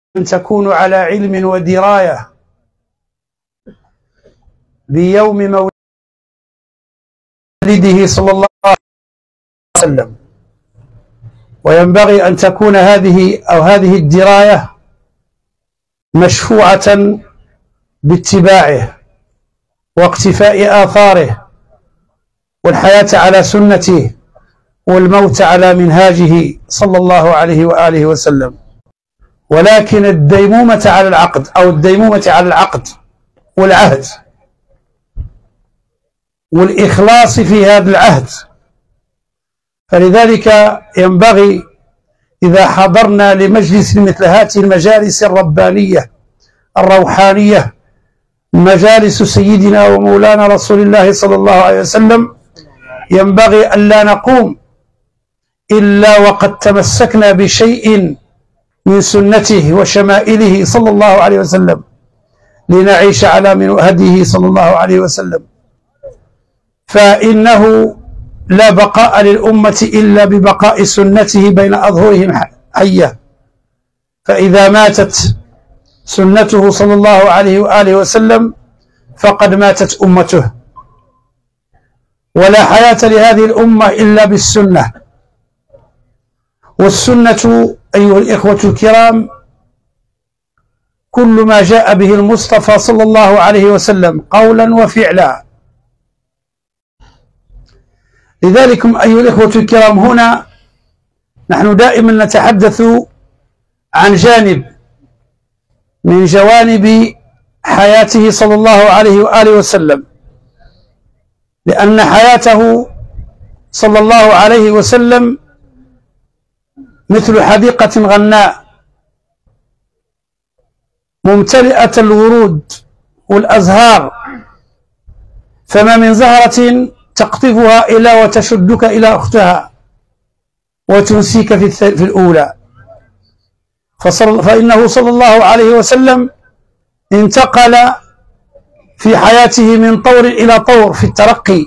أن تكونوا على علم ودراية بيوم مولده صلى الله عليه وسلم، وينبغي أن تكون هذه الدراية مشفوعة باتباعه واقتفاء آثاره والحياة على سنته والموت على منهاجه صلى الله عليه وآله وسلم. ولكن الديمومة على العقد أو الديمومة على العقد والعهد والإخلاص في هذا العهد. فلذلك ينبغي إذا حضرنا لمجلس مثل هذه المجالس الربانية الروحانية، مجالس سيدنا ومولانا رسول الله صلى الله عليه وسلم، ينبغي أن لا نقوم إلا وقد تمسكنا بشيء من سنته وشمائله صلى الله عليه وسلم لنعيش على من هديه صلى الله عليه وسلم. فإنه لا بقاء للأمة إلا ببقاء سنته بين أظهرهم حية، فإذا ماتت سنته صلى الله عليه وآله وسلم فقد ماتت أمته، ولا حياة لهذه الأمة إلا بالسنة. والسنة أيها الإخوة الكرام كل ما جاء به المصطفى صلى الله عليه وسلم قولا وفعلا. لذلك أيها الإخوة الكرام هنا نحن دائما نتحدث عن جانب من جوانب حياته صلى الله عليه وآله وسلم، لأن حياته صلى الله عليه وسلم مثل حديقة غناء ممتلئة الورود والأزهار، فما من زهرة تقطفها إلى وتشدك إلى أختها وتنسيك في الأولى. فإنه صلى الله عليه وسلم انتقل في حياته من طور إلى طور في الترقي،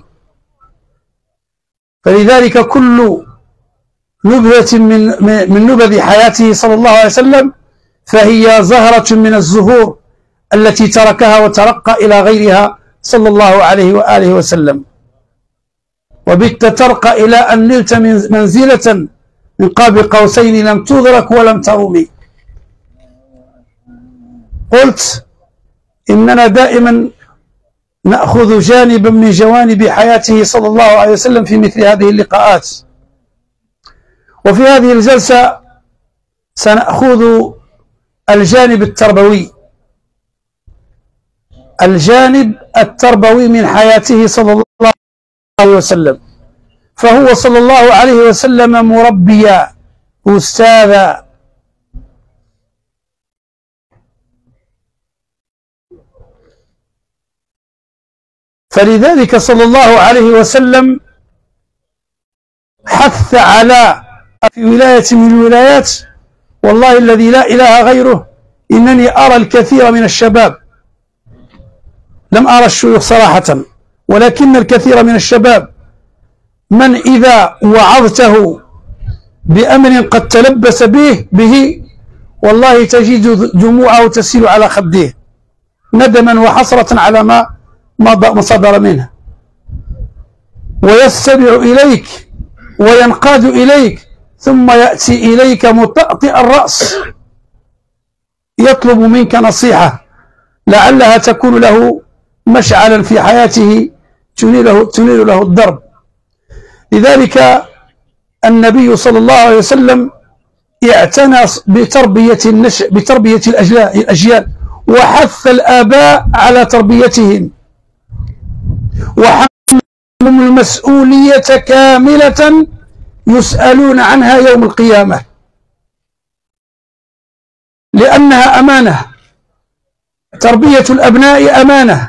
فلذلك كل نبذة من نبذ حياته صلى الله عليه وسلم فهي زهرة من الزهور التي تركها وترقى إلى غيرها صلى الله عليه وآله وسلم، وبت ترقى إلى أن نلت منزلة من قاب قوسين لم تدرك ولم ترومي. قلت إننا دائما نأخذ جانبا من جوانب حياته صلى الله عليه وسلم في مثل هذه اللقاءات، وفي هذه الجلسة سنأخذ الجانب التربوي، الجانب التربوي من حياته صلى الله عليه وسلم. فهو صلى الله عليه وسلم مربيا أستاذا، فلذلك صلى الله عليه وسلم حث على في ولاية من الولايات، والله الذي لا إله غيره إنني أرى الكثير من الشباب، لم أرى الشيوخ صراحة، ولكن الكثير من الشباب من إذا وعظته بأمر قد تلبس به والله تجد دموعه تسيل على خديه ندما وحسرة على ما صدر منه، ويستمع إليك وينقاد إليك، ثم يأتي إليك مطأطئ الرأس يطلب منك نصيحة لعلها تكون له مشعلا في حياته تنير له الدرب. لذلك النبي صلى الله عليه وسلم اعتنى بتربية الأجيال، وحث الآباء على تربيتهم، وحملهم المسؤولية كاملة يسألون عنها يوم القيامة، لأنها أمانة. تربية الأبناء أمانة،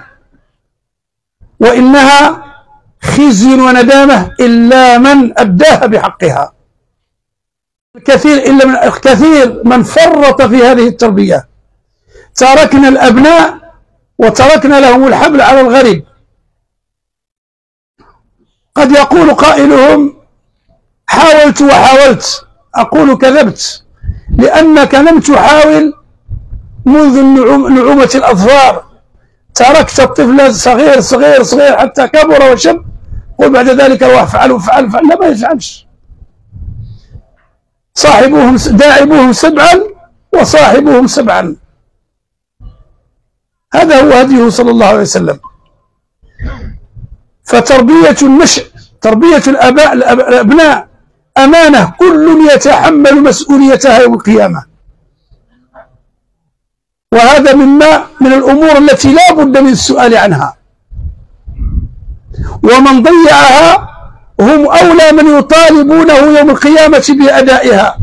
وإنها خزي وندامة إلا من أداها بحقها. الكثير من فرط في هذه التربية. تركنا الأبناء وتركنا لهم الحبل على الغرب. قد يقول قائلهم حاولت وحاولت، أقول كذبت، لأنك لم تحاول منذ نعومة الأظفار، تركت الطفل صغير صغير صغير حتى كبر وشب، قل بعد ذلك روح افعل افعل افعل، لا ما يفعلش. صاحبوهم داعبوهم سبعا وصاحبوهم سبعا. هذا هو هديه صلى الله عليه وسلم. فتربية النشء، تربية الأبناء أمانة، كل يتحمل مسؤوليتها يوم القيامة. وهذا من الأمور التي لا بد من السؤال عنها، ومن ضيعها هم أولى من يطالبونه يوم القيامة بأدائها.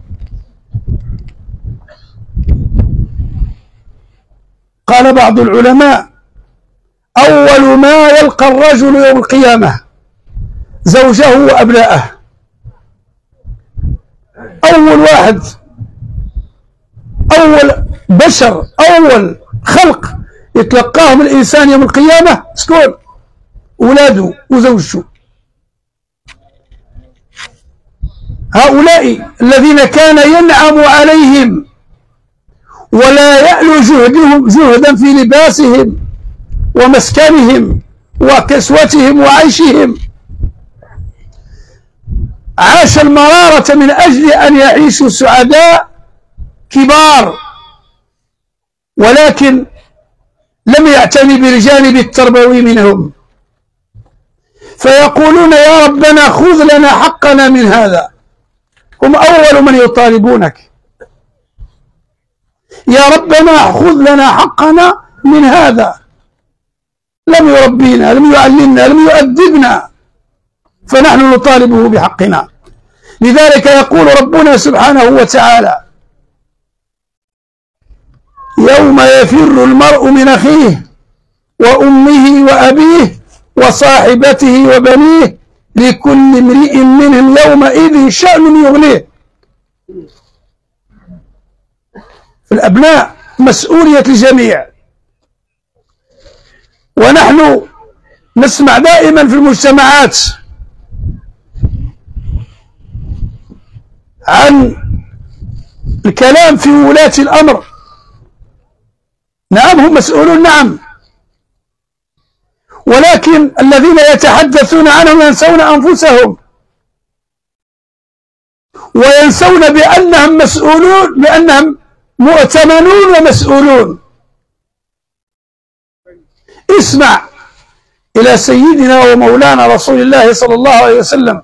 قال بعض العلماء: أول ما يلقى الرجل يوم القيامة زوجه وأبناءه. أول واحد، أول بشر، أول خلق يتلقاهم الإنسان يوم القيامة شكون؟ أولاده وزوجته. هؤلاء الذين كان ينعم عليهم ولا يألو جهدا في لباسهم ومسكنهم وكسوتهم وعيشهم، عاش المرارة من أجل أن يعيشوا سعداء كبار، ولكن لم يعتني بالجانب التربوي منهم، فيقولون: يا ربنا خذ لنا حقنا من هذا. هم أول من يطالبونك: يا ربنا خذ لنا حقنا من هذا. لم يربينا، لم يعلمنا، لم يؤدبنا، فنحن نطالبه بحقنا. لذلك يقول ربنا سبحانه وتعالى: يوم يفر المرء من أخيه وأمه وأبيه وصاحبته وبنيه لكل امرئ منهم يومئذ شأن يغنيه. الأبناء مسؤولية الجميع، ونحن نسمع دائما في المجتمعات عن الكلام في ولاة الأمر. نعم هم مسؤولون، نعم، ولكن الذين يتحدثون عنهم ينسون أنفسهم، وينسون بأنهم مسؤولون، بأنهم مؤتمنون ومسؤولون. اسمع إلى سيدنا ومولانا رسول الله صلى الله عليه وسلم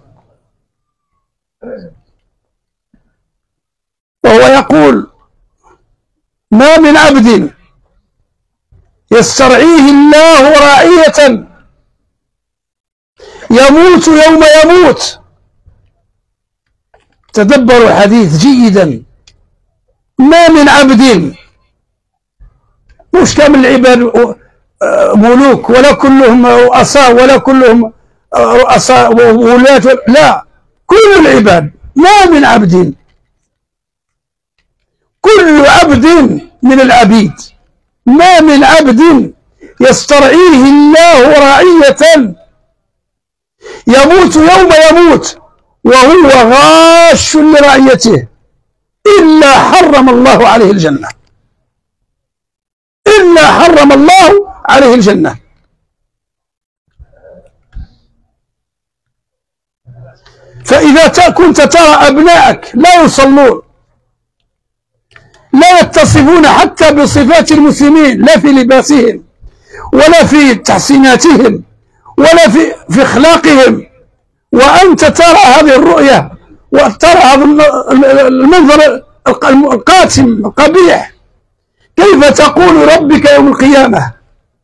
وهو يقول: ما من عبد يسترعيه الله رعية يموت يوم يموت. تدبروا الحديث جيدا. ما من عبد، مش كامل العباد ملوك، ولا كلهم رؤساء، ولا كلهم رؤساء وولاة، لا، كل العباد. ما من عبد، كل عبد من العبيد، ما من عبد يسترعيه الله رعية يموت يوم يموت وهو غاش لرعيته إلا حرم الله عليه الجنة، إلا حرم الله عليه الجنة. فإذا كنت ترى أبنائك لا يصلون، لا يتصفون حتى بصفات المسلمين، لا في لباسهم ولا في تحسيناتهم ولا في أخلاقهم، وأنت ترى هذه الرؤية وترى هذا المنظر القاتم القبيح، كيف تقول ربك يوم القيامة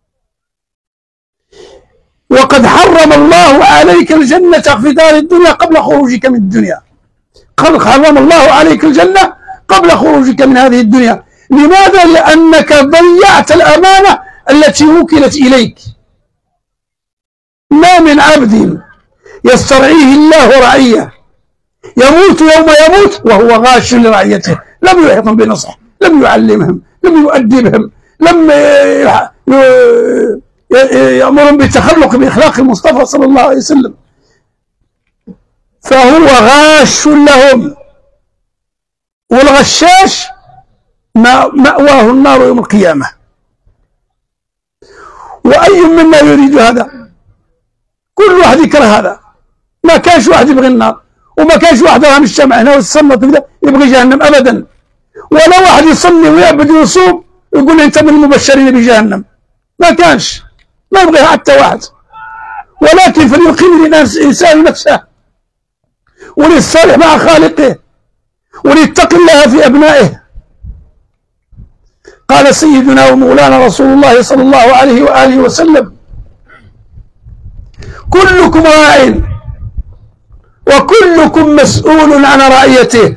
وقد حرم الله عليك الجنة في دار الدنيا قبل خروجك من الدنيا؟ قد حرم الله عليك الجنة قبل خروجك من هذه الدنيا. لماذا؟ لأنك ضيعت الأمانة التي وكلت إليك. ما من عبد يسترعيه الله رعية يموت يوم يموت وهو غاش لرعيته، لم يحطهم بنصح، لم يعلمهم، لم يؤدبهم، لم يأمرهم بالتخلق بإخلاق المصطفى صلى الله عليه وسلم، فهو غاش لهم. والغشاش مأواه النار يوم القيامة. وأي منا يريد هذا؟ كل واحد يكره هذا. ما كانش واحد يبغي النار، وما كانش واحد راه من الشمع هنا والصمت يبغي جهنم أبدا. ولا واحد يصلي ويعبد ويصوم يقول أنت من المبشرين بجهنم، ما كانش، ما يبغيها حتى واحد. ولكن فليقيم الإنسان نفسه وللصالح مع خالقه وليتقي الله في أبنائه. قال سيدنا ومولانا رسول الله صلى الله عليه وآله وسلم: كلكم راع وكلكم مسؤول عن رعيته.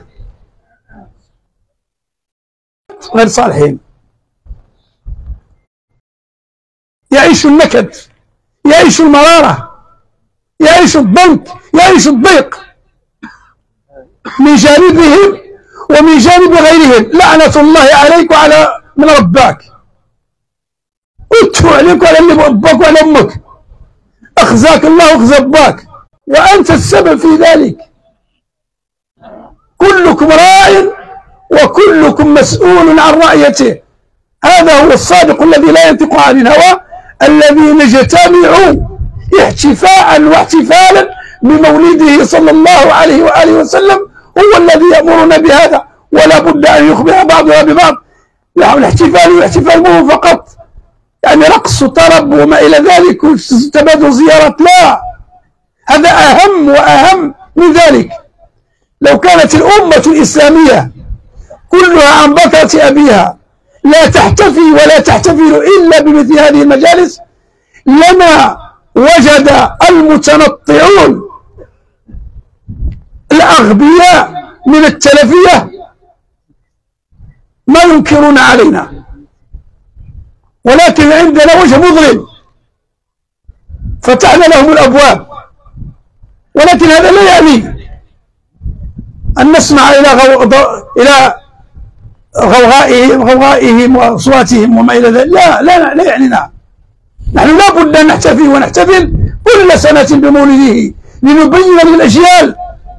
غير صالحين يعيش النكد، يعيش المرارة، يعيش الضنك، يعيش الضيق من جانبهم ومن جانب غيرهم. لعنة الله عليك وعلى من رباك، اتفوا عليك وعلى اللي رباك وعلى امك، اخزاك الله واخزى باك، وانت السبب في ذلك. كلكم راع وكلكم مسؤول عن رعيته. هذا هو الصادق الذي لا ينطق عن الهوى، الذي نجتمع احتفاء واحتفالا بمولده صلى الله عليه وآله وسلم، هو الذي يأمرنا بهذا، ولا بد أن يخبر بعضنا ببعض. نحن الاحتفال مو فقط يعني رقص وطرب وما إلى ذلك وتبادل زيارات، لا، هذا أهم وأهم من ذلك. لو كانت الأمة الإسلامية كلها عن بكرة أبيها لا تحتفي ولا تحتفل إلا بمثل هذه المجالس، لما وجد المتنطعون الأغبياء من التلفية ما ينكرون علينا، ولكن عندنا وجه مظلم فتحنا لهم الأبواب. ولكن هذا لا يعني أن نسمع إلى غوغائهم وأصواتهم وما إلى ذلك، لا يعنينا. نحن لا بد أن نحتفي ونحتفل كل سنة بمولده لنبين للأجيال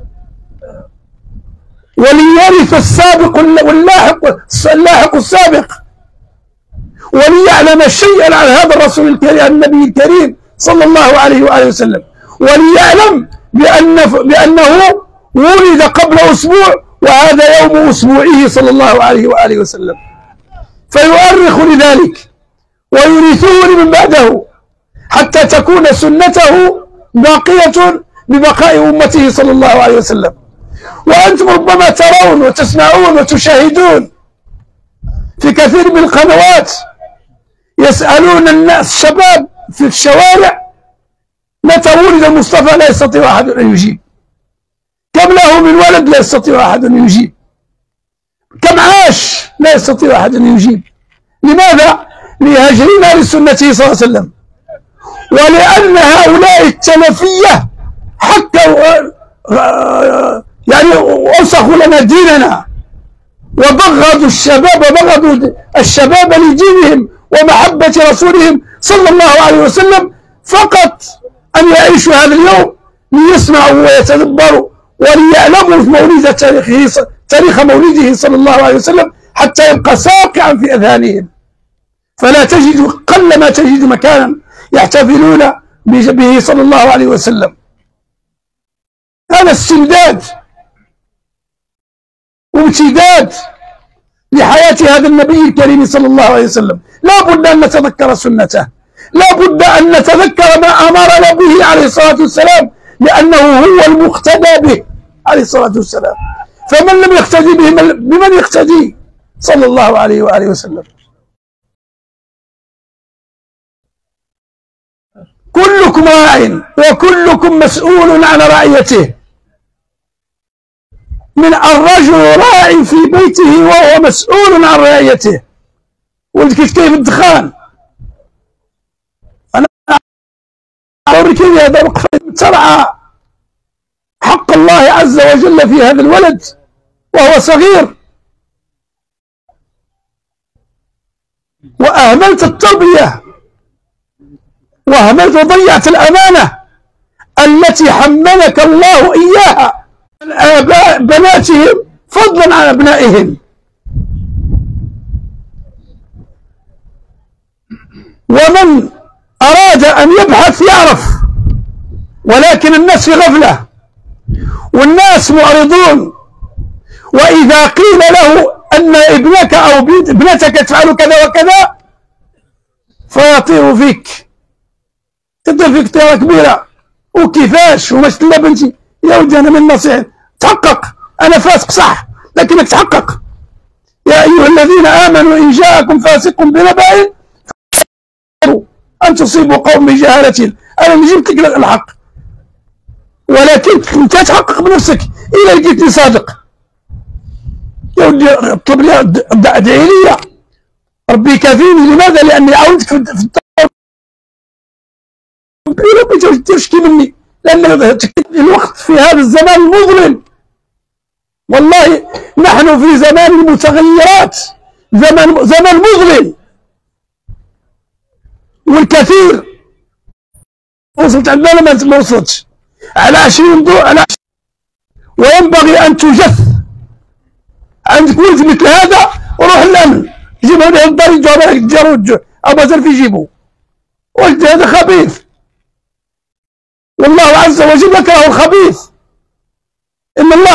وليرث السابق واللاحق السابق، وليعلم شيئا عن هذا الرسول الكريم النبي الكريم صلى الله عليه وآله وسلم، وليعلم بأنه ولد قبل أسبوع وهذا يوم أسبوعه صلى الله عليه وآله وسلم، فيؤرخ لذلك ويورثه لمن بعده حتى تكون سنته باقية ببقاء أمته صلى الله عليه وسلم. وأنتم ربما ترون وتسمعون وتشاهدون في كثير من القنوات يسألون الناس شباب في الشوارع: متى ولد المصطفى؟ لا يستطيع أحد أن يجيب. كم له من ولد؟ لا يستطيع أحد أن يجيب. كم عاش؟ لا يستطيع أحد أن يجيب. لماذا؟ لهجرنا لسنته صلى الله عليه وسلم، ولأن هؤلاء التلفية حكوا يعني وسخوا لنا ديننا وبغضوا الشباب وبغضوا الشباب لدينهم ومحبة رسولهم صلى الله عليه وسلم، فقط أن يعيشوا هذا اليوم ليسمعوا ويتدبروا وليعلموا مولد تاريخ مولده صلى الله عليه وسلم حتى يبقى ساقعا في أذهانهم. فلا تجد، قلما تجد مكانا يحتفلون به صلى الله عليه وسلم. هذا استمداد وامتداد لحياة هذا النبي الكريم صلى الله عليه وسلم. لا بد أن نتذكر سنته، لا بد أن نتذكر ما أمرنا به عليه الصلاة والسلام، لأنه هو المقتدى به عليه الصلاة والسلام. فمن لم يقتدي به بمن يقتدي صلى الله عليه وآله وسلم. كلكم راع وكلكم مسؤول عن رعيته. من الرجل راع في بيته وهو مسؤول عن رعيته. ولد كيف الدخان، أنا أوريك هذا وقف ترعى حق الله عز وجل في هذا الولد وهو صغير، وأهملت التربية وأهملت وضيعت الأمانة التي حملك الله إياها آباء بناتهم فضلا عن أبنائهم. ومن أراد أن يبحث يعرف، ولكن الناس في غفلة والناس معرضون. وإذا قيل له أن ابنك أو ابنتك تفعل كذا وكذا فيطير فيك، تطير فيك طيرة كبيرة. وكيفاش وما شفت بنتي؟ يا ودي أنا من نصيحة تحقق، أنا فاسق صح لكنك تحقق. يا أيها الذين آمنوا إن جاءكم فاسق بنبأ أن تصيبوا قوم بجهالة. أنا جبت لك الحق، ولكن أنت تحقق بنفسك. إذا لقيتني صادق يا ودي اطلب لي، ادعي لي، ربي كافيني. لماذا؟ لأني عاونتك في ربي تشكي مني، لأن الوقت في هذا الزمان المظلم. والله نحن في زمان المتغيرات، زمان مظلم. والكثير وصلت عندنا ما وصلتش على 20 ضوء على 20. وينبغي أن تجث. عندك ولد مثل هذا وروح الأمن جيبه له الدار يجاوب عليك الدار أبا زلفي يجيبه. ولد هذا خبيث، والله عز وجل يكره الخبيث. إن الله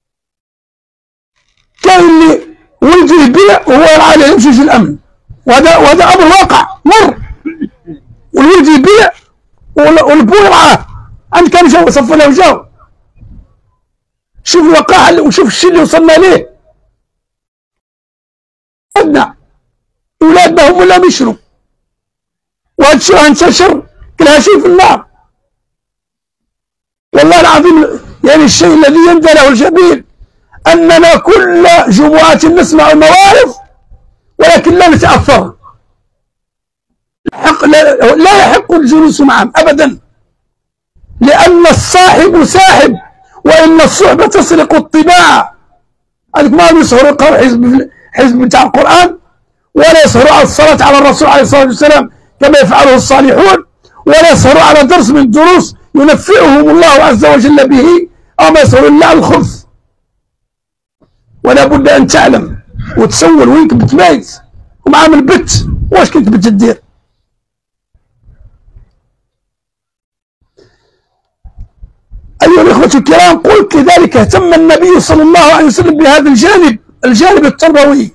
كان اللي ولده يبيع وهو يرعى عليه يمشي في الأمن، وهذا أمر واقع مر. والولد يبيع والبو يرعاه. عند كم جاو صف له جاو. شوف الوقاحة وشوف الشيء اللي وصلنا ليه. أولادنا هم اللي بيشروا، وهذا الشيء انتشر كلها شيء في النار. والله العظيم يعني الشيء الذي يندى له الجبين أننا كل جمعة نسمع المواعظ ولكن لا نتأثر. لا يحق الجلوس معهم أبدا، لأن الصاحب ساحب، وإن الصحبة تسرق الطباع. هذيك ما يسهروا يقرأوا حزب بتاع القرآن، ولا يسهروا على الصلاة على الرسول عليه الصلاة والسلام كما يفعله الصالحون، ولا يسهروا على درس من الدروس ينفعهم الله عز وجل به، أو ما يسهروا إلا على الخبث. ولا بد أن تعلم وتسول وين كنت بايت ومعامل البت واش كنت بتدير. أيها الإخوة الكرام، قلت لذلك اهتم النبي صلى الله عليه وسلم بهذا الجانب التربوي،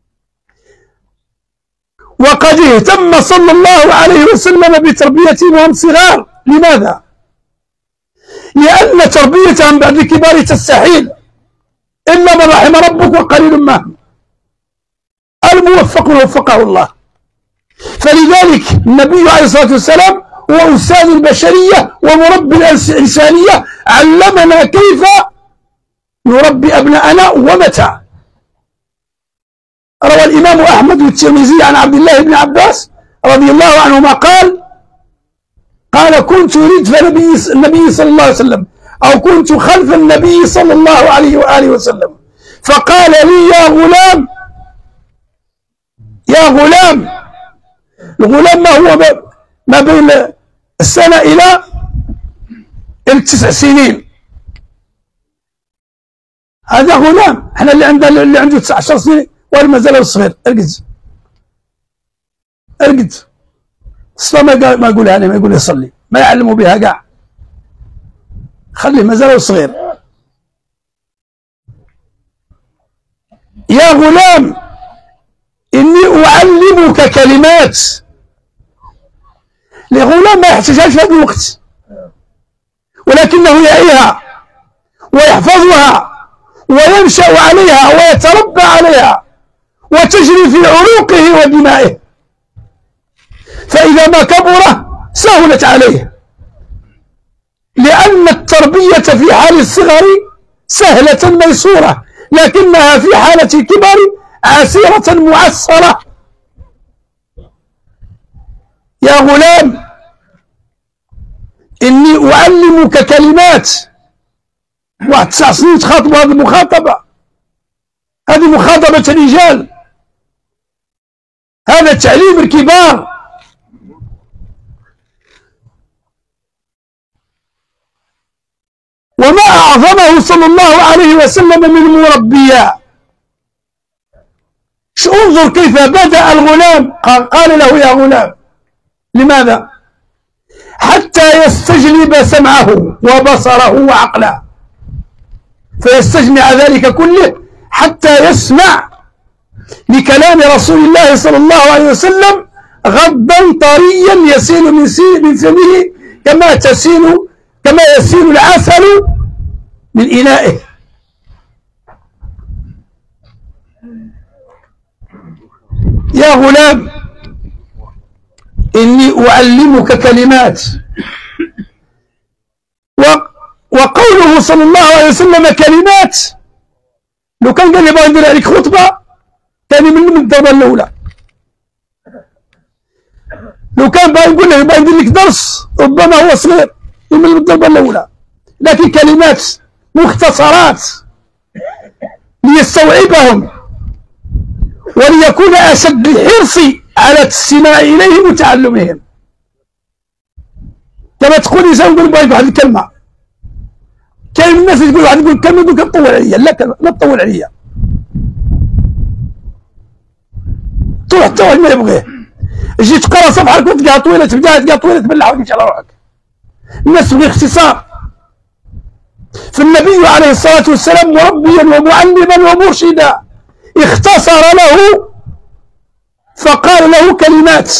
وقد اهتم صلى الله عليه وسلم بتربيتهم وهم صغار. لماذا؟ لأن تربيتهم بعد الكبار تستحيل إلا من رحم ربك وقليل ما هم. الموفق وفقه الله. فلذلك النبي عليه الصلاة والسلام هو أستاذ البشرية ومربي الإنسانية، علمنا كيف نربي أبناءنا ومتى. روى الإمام أحمد والترمذي عن عبد الله بن عباس رضي الله عنهما قال كنت ردف النبي صلى الله عليه وسلم، أو كنت خلف النبي صلى الله عليه وآله وسلم، فقال لي يا غلام. الغلام ما هو ما بين السنة إلى 9 سنين، هذا غلام. احنا اللي عنده 19 سنة ولا مازال صغير. ارقد الصلاة ما يقولها لي، ما يقول يصلي، ما يعلموا بها كاع، خليه مازال صغير. يا غلام إني أعلمك كلمات. لغلام ما يحتاجهاش في هذا الوقت، ولكنه يعيها ويحفظها وينشأ عليها ويتربى عليها وتجري في عروقه ودمائه، فإذا ما كبر سهلت عليه. لأن التربية في حال الصغر سهلة ميسورة، لكنها في حالة الكبر عسيرة معسرة. يا غلام إني أعلمك كلمات. واحد 9 سنين تخاطب هذه المخاطبة، هذه مخاطبة الرجال، هذا تعليم الكبار. وما أعظمه صلى الله عليه وسلم من مربيا. انظر كيف بدأ الغلام، قال له يا غلام لماذا؟ حتى يستجلب سمعه وبصره وعقله، فيستجمع ذلك كله حتى يسمع لكلام رسول الله صلى الله عليه وسلم غضا طريا يسيل من فمه كما يسيل العسل من إنائه. يا غلام إني أعلمك كلمات. وقوله صلى الله عليه وسلم كلمات، لو كان قال لي بغا ندير عليك خطبة كان من الضربة الأولى. لو كان بغا يقول لك بغا ندير لك درس ربما هو صغير من الضربة الأولى، لكن كلمات مختصرات ليستوعبهم وليكون أشد الحرص على الاستماع إليهم وتعلمهم. كما تقول إنسان يقول بغيت واحد الكلمة، كاين الناس اللي تقول واحد يقول كلمة دوك تطول عليا، لا تطول عليا، طول حتى واحد ما يبغيه. جيت تقرا صفحة كنت تلقاها طويلة، تلقاها طويلة تبلع وتمشي على روحك. الناس تبغي اختصار. فالنبي عليه الصلاة والسلام مربيا ومعلما ومرشدا اختصر له فقال له كلمات.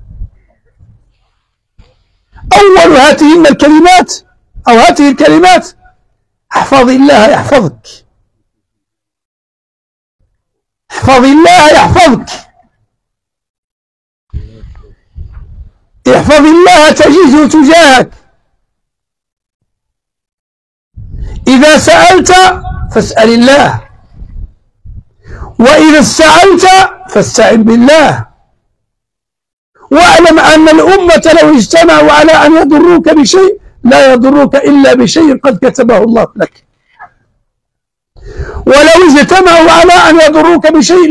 أول هاتهن الكلمات أو هاته الكلمات: احفظ الله يحفظك، احفظ الله يحفظك، احفظ الله تجده تجاهك، إذا سألت فاسأل الله، وإذا استعنت فاستعن بالله، واعلم أن الأمة لو اجتمعوا على أن يضروك بشيء لا يضروك إلا بشيء قد كتبه الله لك، ولو اجتمعوا على أن يضروك بشيء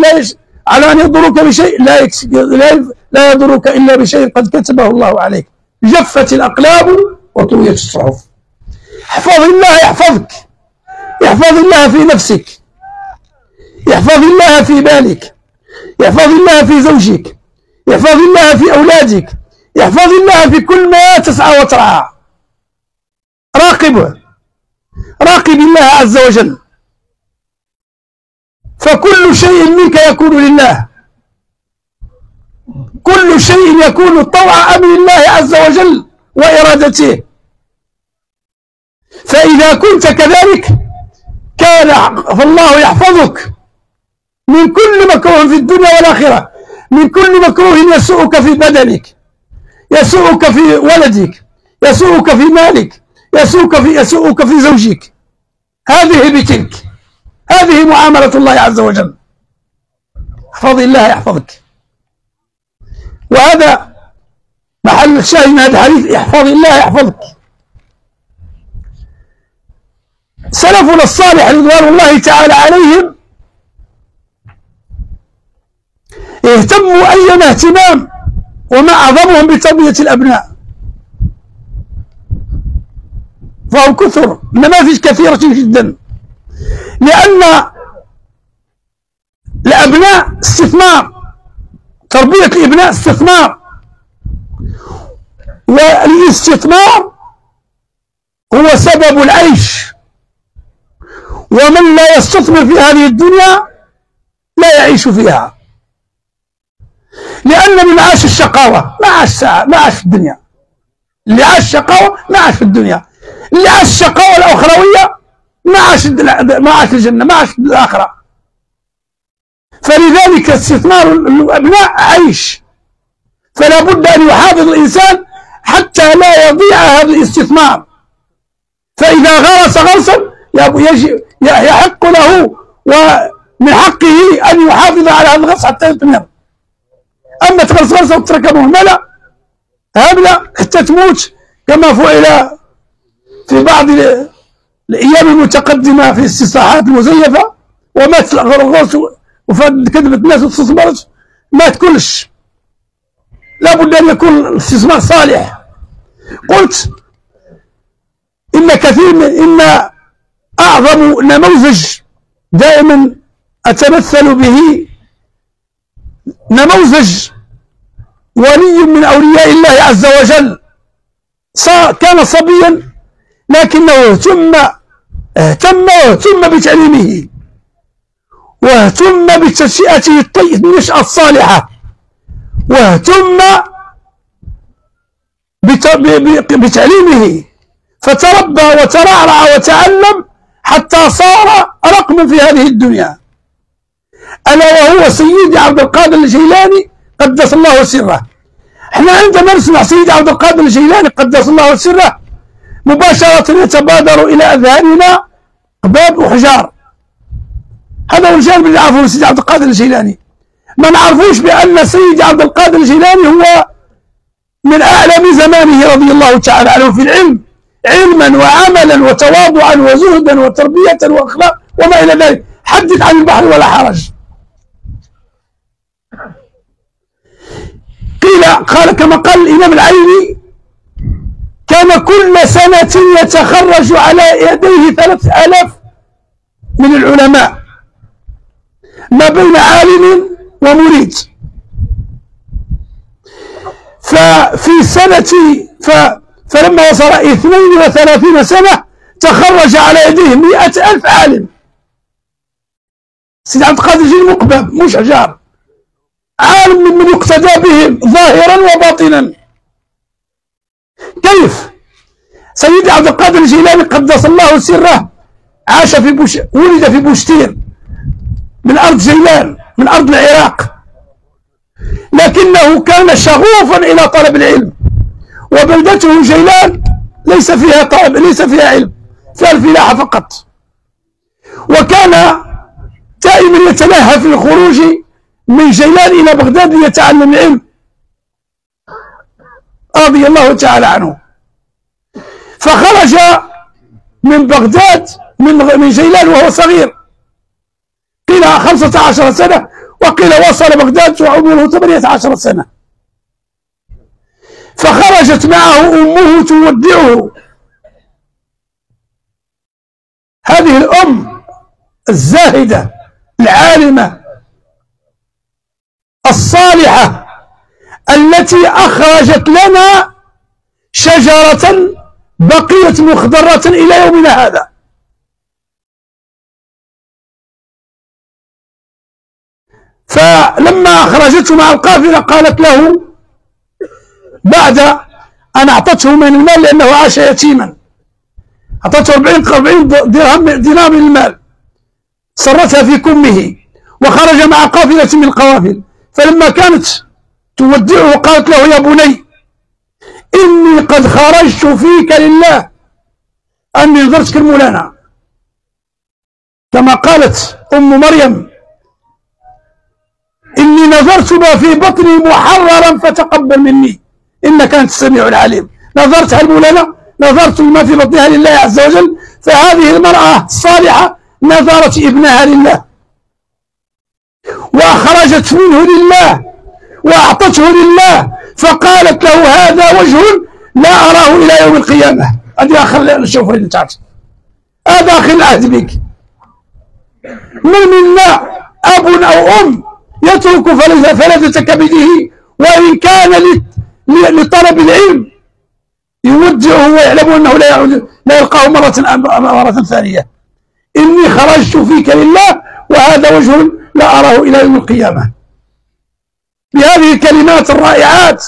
لا يضروك إلا بشيء قد كتبه الله عليك. جفت الأقلام وطويت الصحف. احفظ الله يحفظك، احفظ الله في نفسك، احفظ الله في بالك، احفظ الله في زوجك، احفظ الله في أولادك، احفظ الله في كل ما تسعى وترعى. راقبه، راقب الله عز وجل، فكل شيء منك يكون لله، كل شيء يكون طوع أمر الله عز وجل وإرادته. فإذا كنت كذلك فالله يحفظك من كل مكروه في الدنيا والآخرة، من كل مكروه يسوءك في بدنك، يسوءك في ولدك، يسوءك في مالك، يسوءك في زوجك. هذه بتلك، هذه معاملة الله عز وجل. احفظ الله يحفظك. وهذا محل الشاهد من هذا الحديث: احفظ الله يحفظك. سلفنا الصالح رضوان الله تعالى عليهم اهتموا أيما اهتمام، وما أعظمهم بتربية الأبناء، فهم كثر، نماذج كثيرة جدا، لأن الأبناء استثمار، تربية الأبناء استثمار، والاستثمار هو سبب العيش، ومن لا يستثمر في هذه الدنيا لا يعيش فيها، لأن من عاش الشقاوة ما عاش في الدنيا. اللي عاش الشقاوة ما عاش في الدنيا، اللي عاش الشقاوة الأخروية ما عاش الجنة، ما عاش الآخرة. فلذلك استثمار الأبناء عيش، فلا بد أن يحافظ الإنسان حتى لا يضيع هذا الاستثمار. فإذا غرس غرسا يحق له ومن حقه أن يحافظ على هذا الغرس حتى يتمر. أما تغرس غرسا وتتركها مهملة هاملة حتى تموت، كما فعل في بعض الأيام المتقدمة في الاستصلاحات المزيفة، ومات الغرس وكذبت الناس واستثمرت، مات كلش. لا بد أن يكون الاستثمار صالح. قلت إن أعظم نموذج دائما أتمثل به نموذج ولي من أولياء الله عز وجل، كان صبيا لكنه اهتم بتعليمه، واهتم بتنشئته النشأة الصالحة، واهتم بتعليمه، فتربى وترعرع وتعلم حتى صار رقما في هذه الدنيا، ألا وهو سيدي عبد القادر الجيلاني قدس الله سره. احنا عندما نسمع سيدي عبد القادر الجيلاني قدس الله سره مباشرة يتبادر إلى أذهاننا قباب وحجار. هذا هو الجانب اللي نعرفه سيدي عبد القادر الجيلاني. ما نعرفوش بأن سيدي عبد القادر الجيلاني هو من أعلم زمانه رضي الله تعالى عنه في العلم، علما وعملا وتواضعا وزهدا وتربية وأخلاق وما إلى ذلك. حدث عن البحر ولا حرج. قال كما قال الإمام العيني: كان كل سنة يتخرج على يديه 3000 من العلماء ما بين عالم ومريد. ففي سنة فلما وصل 32 سنة تخرج على يديه 100,000 عالم. سيدي عبد القادر الجيلاني مقبب مش حجار، عالم من يقتدى بهم ظاهرا وباطنا. كيف؟ سيدي عبد القادر الجيلاني قدس الله سره عاش في ولد في بوشتير من أرض جيلان، من أرض العراق، لكنه كان شغوفا إلى طلب العلم، وبلدته جيلان ليس فيها علم، فيها الفلاحة فقط. وكان دائما يتلهى في الخروج من جيلان إلى بغداد ليتعلم العلم رضي الله تعالى عنه. فخرج من بغداد من جيلان وهو صغير، قيل 15 سنة، وقيل وصل بغداد وعمره 18 سنة. فخرجت معه أمه تودعه. هذه الأم الزاهدة العالمة الصالحة التي أخرجت لنا شجرة بقيت مخضرة إلى يومنا هذا. فلما أخرجته مع القافلة قالت له بعد أن أعطته من المال، لأنه عاش يتيما، أعطته 40 دينار من المال، سرتها في كمه وخرج مع قافلة من القوافل. فلما كانت تودعه قالت له: يا بني، إني قد خرجت فيك لله، أني نذرتك المولانا، كما قالت أم مريم: إني نذرت ما في بطني محررا فتقبل مني إنك أنت السميع العليم. نذرتها المولانا، نذرت ما في بطنها لله عز وجل. فهذه المرأة الصالحة نذرت ابنها لله وأخرجت منه لله وأعطته لله، فقالت له: هذا وجه لا أراه إلى يوم القيامة. هذه آخر الشوفر اللي تعرف، هذا آخر العهد بك. من منا أب أو أم يترك فلذة كبده وإن كان لطلب العلم يودعه ويعلم أنه لا يلقاه مرة ثانية. إني خرجت فيك لله وهذا وجه لا أراه إلى يوم القيامة. بهذه الكلمات الرائعات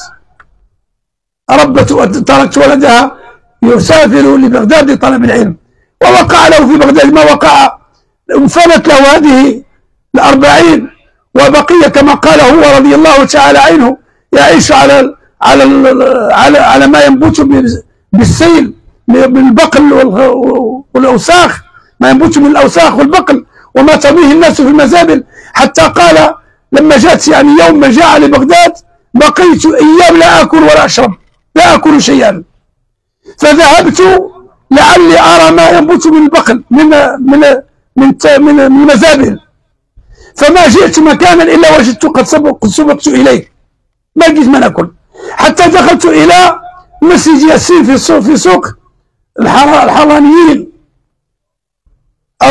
تركت ولدها يسافر لبغداد لطلب العلم، ووقع له في بغداد ما وقع. انفلت له هذه 40 وبقي كما قال هو رضي الله تعالى عنه يعيش على ما ينبت بالسيل بالبقل والأوساخ، ما ينبت من الأوساخ والبقل وما ترميه الناس في المزابل. حتى قال لما جاءت يوم ما جاء لبغداد: بقيت أيام لا آكل ولا أشرب، لا آكل شيئا، فذهبت لعلي أرى ما ينبت من البقل من المزابل، فما جئت مكانا إلا وجدت قد سبقت إليه، ما لقيت ما ناكل. حتى دخلت إلى مسجد ياسين في سوق الحرانيين أو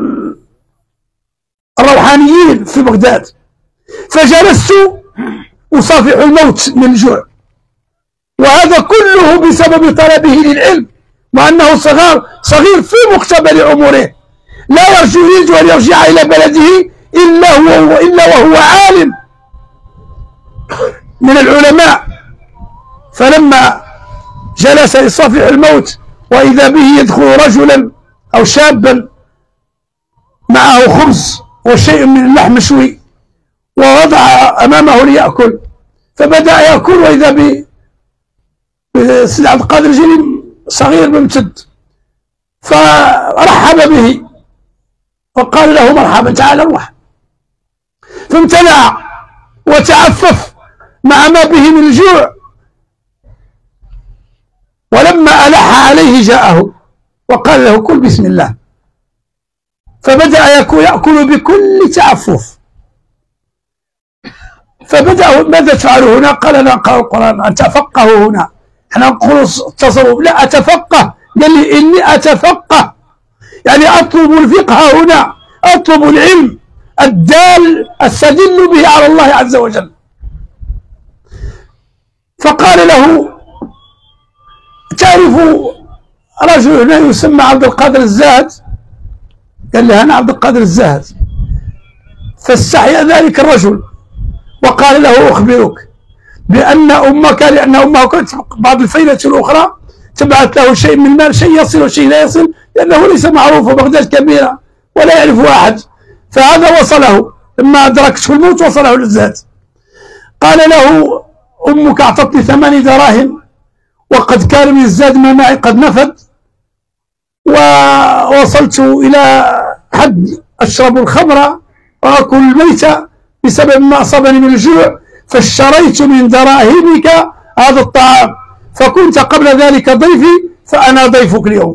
الروحانيين في بغداد، فجلست أصافح الموت من الجوع، وهذا كله بسبب طلبه للعلم، وأنه صغير في مقتبل عمره، لا يريد أن يرجع إلى بلده إلا وهو عالم من العلماء. فلما جلس يصافح الموت وإذا به يدخل رجلا أو شابا معه خبز وشيء من اللحم مشوي ووضع أمامه ليأكل، فبدأ يأكل وإذا بسيد عبد القادر الجيلي صغير ممتد، فرحب به وقال له مرحبا تعال روح، فامتنع وتعفف مع ما به من الجوع، ولما ألح عليه جاءه وقال له كل بسم الله، فبدأ يأكل بكل تعفف. فبدأ ماذا تفعل هنا؟ قال نقرأ القرآن، أتفقه هنا، احنا نقول التصوف لا أتفقه، قال لي إني أتفقه، يعني أطلب الفقه هنا، أطلب العلم الدال أستدل به على الله عز وجل. فقال له تعرف رجل هنا يسمى عبد القادر الزاهد؟ قال له أنا عبد القادر الزاهد. فاستحيا ذلك الرجل وقال له أخبرك بأن أمك، لأن أمه كانت بعض الفيلة الأخرى تبعث له شيء من المال، شيء يصل وشيء لا يصل، لأنه ليس معروف وبغداد كبيرة ولا يعرفه أحد، فهذا وصله لما أدركته الموت وصله للزاد. قال له أمك أعطتني 8 دراهم وقد كان من الزاد ما معي قد نفد، ووصلت إلى حد أشرب الخمر وأكل الميتة بسبب ما أصابني من الجوع، فاشتريت من دراهمك هذا الطعام، فكنت قبل ذلك ضيفي فأنا ضيفك اليوم.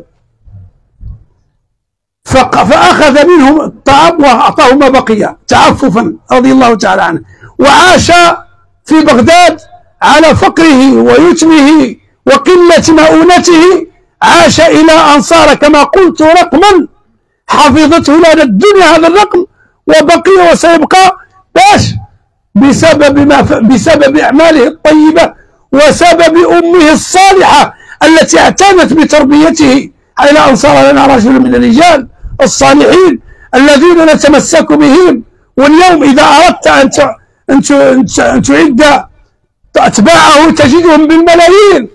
فأخذ منهم الطعام وأعطاه ما بقي تعففا رضي الله تعالى عنه، وعاش في بغداد على فقره ويتمه وقلة مؤونته، عاش إلى أن صار كما قلت رقما حفظته لنا الدنيا هذا الرقم، وبقي وسيبقى باش بسبب أعماله الطيبة وسبب أمه الصالحة التي اعتنت بتربيته، إلى أن صار لنا رجل من الرجال الصالحين الذين نتمسك بهم. واليوم إذا أردت أن تعد أتباعه تجدهم بالملايين،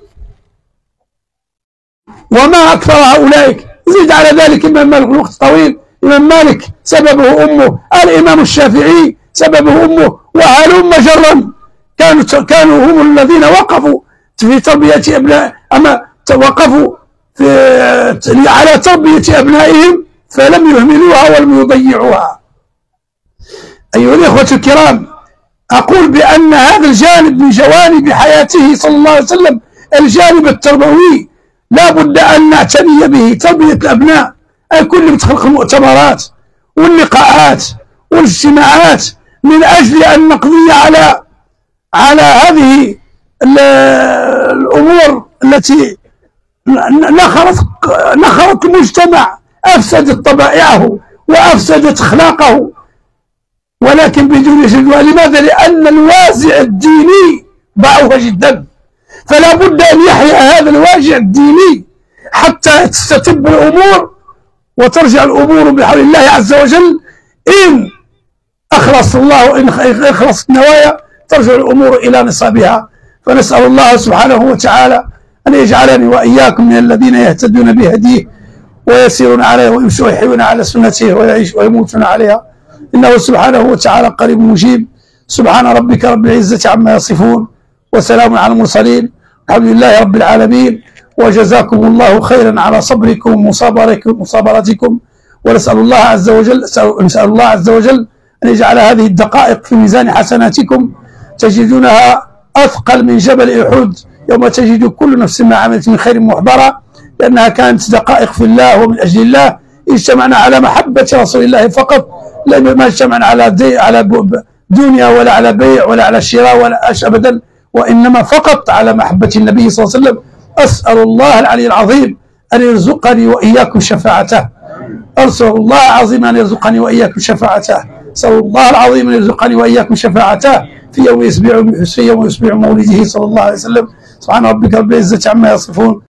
وما أكثر هؤلاء. زيد على ذلك الإمام مالك، الوقت طويل، الإمام مالك سببه أمه، الإمام الشافعي سببه أمه، وهلم جرا كانوا هم الذين وقفوا في تربية أبناء، وقفوا على تربية أبنائهم فلم يهملوها ولم يضيعوها. أيها الإخوة الكرام، أقول بأن هذا الجانب من جوانب حياته صلى الله عليه وسلم، الجانب التربوي، لا بد أن نعتني به، تربية الأبناء. الكل بتخلق المؤتمرات واللقاءات والاجتماعات من أجل أن نقضي على هذه الأمور التي نخرت المجتمع، أفسدت طبائعه وأفسدت أخلاقه، ولكن بدون جدوى. لماذا؟ لأن الوازع الديني ضعف جدا، فلا بد أن يحيا هذا الواجع الديني حتى تستتب الأمور وترجع الأمور بحول الله عز وجل. إن أخلص الله، إن أخلص النوايا، ترجع الأمور إلى نصابها. فنسأل الله سبحانه وتعالى أن يجعلني وإياكم من الذين يهتدون بهديه ويسيرون عليه ويحيون على سنته ويموتون عليها، إنه سبحانه وتعالى قريب مجيب. سبحان ربك رب العزة عما يصفون، وسلام على المرسلين، الحمد لله رب العالمين. وجزاكم الله خيرا على صبركم ومصابرتكم، ونسأل الله عز وجل أن يجعل هذه الدقائق في ميزان حسناتكم، تجدونها أثقل من جبل أحد يوم تجد كل نفس ما عملت من خير محضرة، لأنها كانت دقائق في الله ومن أجل الله. اجتمعنا على محبة رسول الله فقط، ما اجتمعنا على دنيا ولا على بيع ولا على شراء ولا أبدا، وإنما فقط على محبة النبي صلى الله عليه وسلم. أسأل الله العلي العظيم أن يرزقني وإياكم شفاعته، أسأل الله العظيم أن يرزقني وإياكم شفاعته. أسأل الله العظيم أن يرزقني وإياكم شفاعته في يوم يسبع مولده صلى الله عليه وسلم. سبحان ربك رب العزة عما يصفون.